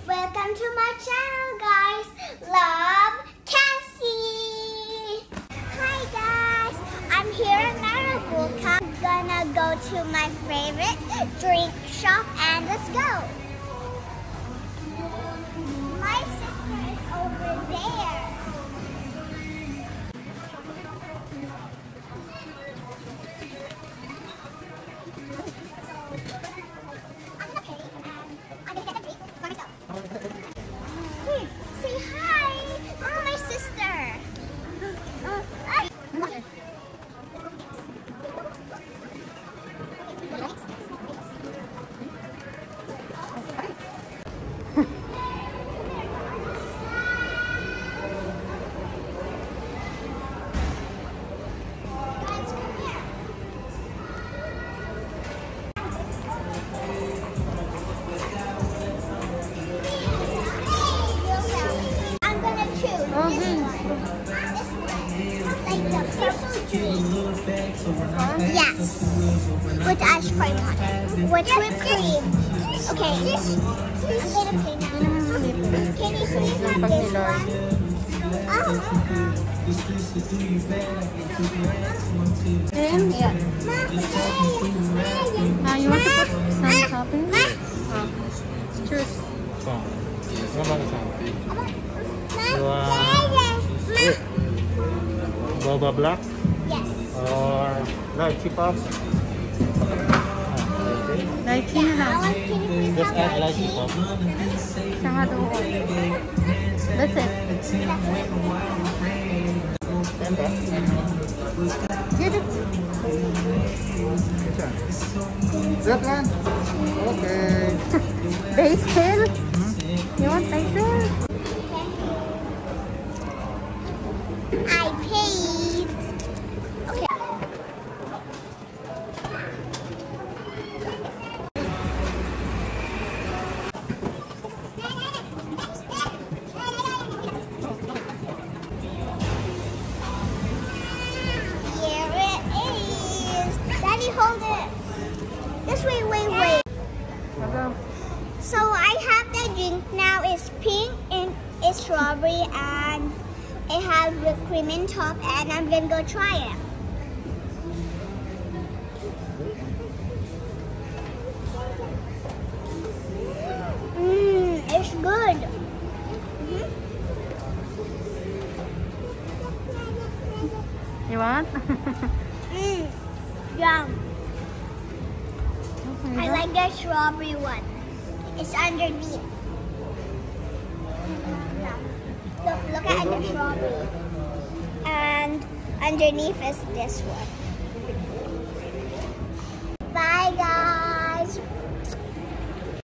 Welcome to my channel, guys. Love, Kassy. Hi, guys. I'm here in Maribuka. I'm gonna go to my favorite drink shop and let's go. My sister is over there. Say hi! Oh, my sister! Yes, with ice cream on it. With whipped cream. Okay, please get a pay now. Can you please have this one? Yeah. You want to put some topping? Choose. Boba black? Yes. Or lychee puff? Lychee na lang. Just add lychee puff. Saka doon. That's it. Get it. That one? Okay. Basil? You want basil? I paid. Okay. Here it is. Daddy, hold it. This way, wait. So I have the drink now. It's pink and it's strawberry and it has whipped cream in top, and I'm gonna go try it. It's good. You want? Yum. I like the strawberry one. It's underneath. Look at the strawberry. And underneath is this one.